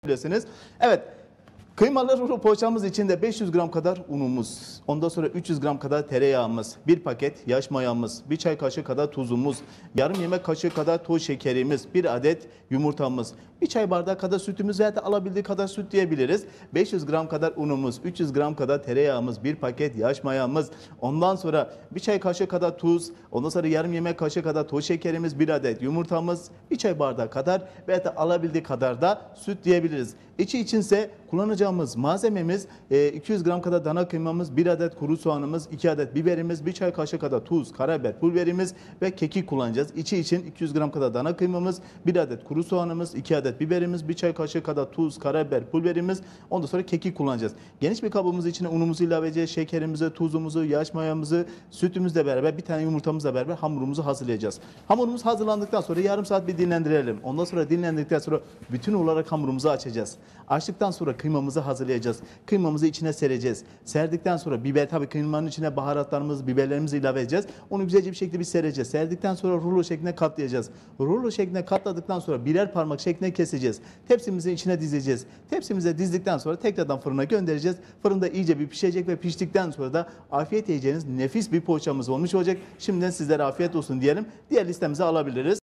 biliyorsunuz. Evet. Kıymalı rulo poğaçamız içinde 500 gram kadar unumuz, ondan sonra 300 gram kadar tereyağımız, bir paket yaş mayamız, bir çay kaşığı kadar tuzumuz, yarım yemek kaşığı kadar toz şekerimiz, bir adet yumurtamız, bir çay bardağı kadar sütümüz veya da alabildiği kadar süt diyebiliriz. 500 gram kadar unumuz, 300 gram kadar tereyağımız, bir paket yaş mayamız, ondan sonra bir çay kaşığı kadar tuz, ondan sonra yarım yemek kaşığı kadar toz şekerimiz, bir adet yumurtamız, bir çay bardağı kadar veya da alabildiği kadar da süt diyebiliriz. İçi içinse kullanacağımız malzememiz 200 gram kadar dana kıymamız, 1 adet kuru soğanımız, 2 adet biberimiz, 1 çay kaşığı kadar tuz, karabiber pulverimiz ve kekik kullanacağız. İçi için 200 gram kadar dana kıymamız, 1 adet kuru soğanımız, 2 adet biberimiz, 1 çay kaşığı kadar tuz, karabiber pulverimiz, ondan sonra kekik kullanacağız. Geniş bir kabımız içine unumuzu ilave edeceğiz, şekerimizi, tuzumuzu, yaş mayamızı, sütümüzle beraber bir tane yumurtamızla beraber hamurumuzu hazırlayacağız. Hamurumuz hazırlandıktan sonra yarım saat bir dinlendirelim. Ondan sonra dinlendikten sonra bütün olarak hamurumuzu açacağız. Açtıktan sonra kıymamızı hazırlayacağız. Kıymamızı içine sereceğiz. Serdikten sonra biber, tabii kıymanın içine baharatlarımızı, biberlerimizi ilave edeceğiz. Onu güzelce bir şekilde bir sereceğiz. Serdikten sonra rulo şeklinde katlayacağız. Rulo şeklinde katladıktan sonra birer parmak şeklinde keseceğiz. Tepsimizin içine dizeceğiz. Tepsimize dizdikten sonra tekrardan fırına göndereceğiz. Fırında iyice bir pişecek ve piştikten sonra da afiyet yiyeceğiniz nefis bir poğaçamız olmuş olacak. Şimdiden sizlere afiyet olsun diyelim. Diğer listemize alabiliriz.